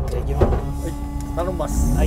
じゃあ行きます。はい、頼みます。はい。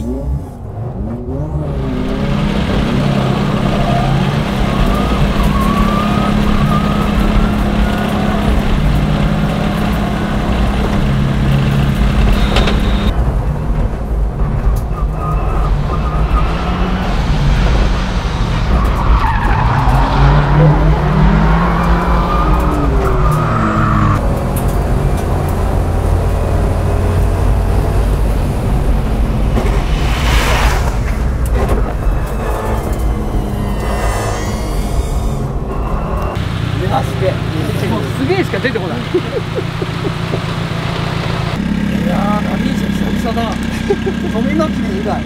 あ、すげえ。もうすげえしか出てこない。いいやー、何じゃ久々だ。富巻以外。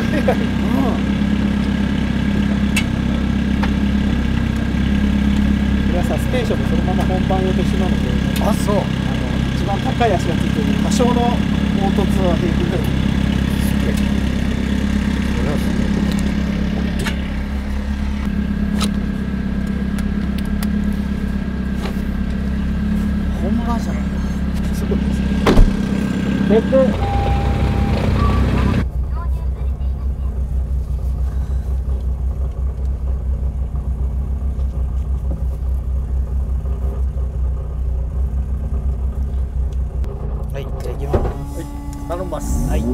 これはサスペンションでそのまま本番用と一緒なので。 あ、そう。 一番高い足がついてる多少の凹凸は平均だよ。 ホームランじゃないか。 すごいですね。 はい、じゃあ行きます。はい、頼みます。はい。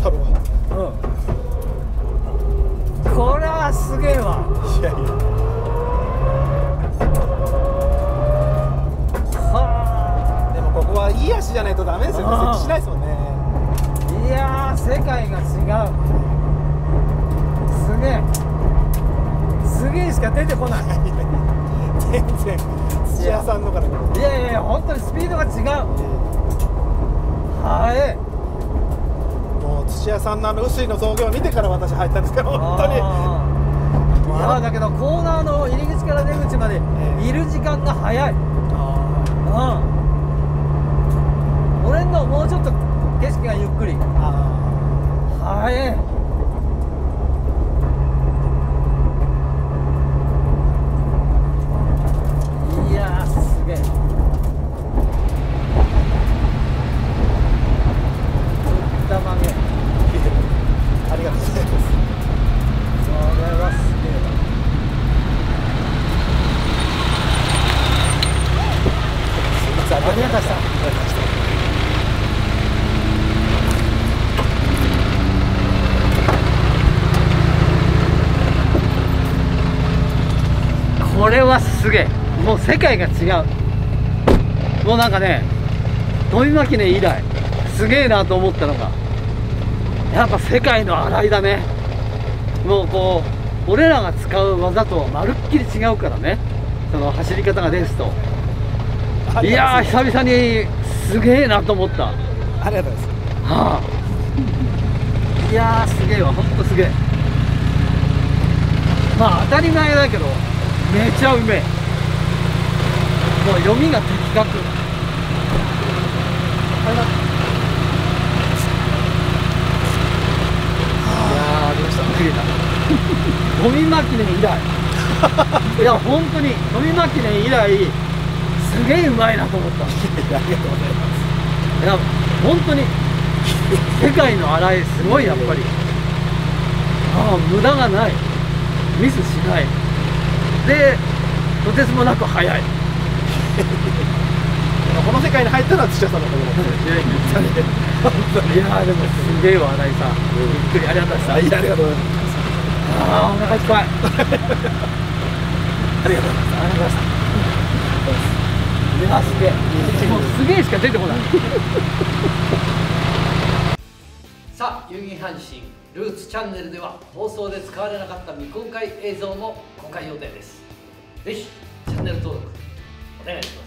太郎は。 これはすげえわ。 いやいや。 はでもここはいい足じゃないとダメですよね。設置しないですもんね。 あ、いやー世界が違う。すげえすげえしか出てこない。 全然土屋さんのから。 いやいやいや、本当にスピードが違う。はい。 もう土屋さんの臼井の造業を見てから私入ったんですけど、本当に。 いやだけどコーナーの入り口から出口までいる時間が早い。俺のもうちょっと景色がゆっくり。早い。いやーすげえ。歌曲げ。 ありがとうございます。 それはすげえわ。 すみません、ありがとうございました。 これはすげえ。もう世界が違う。もうなんかね、富巻根以来すげえなと思ったのが、やっぱ世界の洗いだね。もうこう俺らが使う技とはまるっきり違うからね、その走り方がですと。いやー久々にすげえなと思った。 ありがとうございます。 はあ、いやーすげえわ、ほんとすげえ。まあ当たり前だけどめちゃうめえ。もう読みが的確。 ありました。 切れた。富巻根以来。いや本当に富巻根以来すげえうまいなと思った。 ありがとうございます。 いや本当に世界の洗いすごいやっぱり。無駄がない。ミスしない。でとてつもなく速い。 この世界に入ったのは土屋さんのことです。 いやでもすげえわ新井さん。びっくりありがとうございました。 ありがとうございます。 お腹いっぱい。 ありがとうございます。 ありがとうございました。いやすげえ。もうすげえしか出てこない。さあ、有銀阪神ルーツチャンネルでは放送で使われなかった未公開映像も公開予定です。ぜひチャンネル登録お願いします。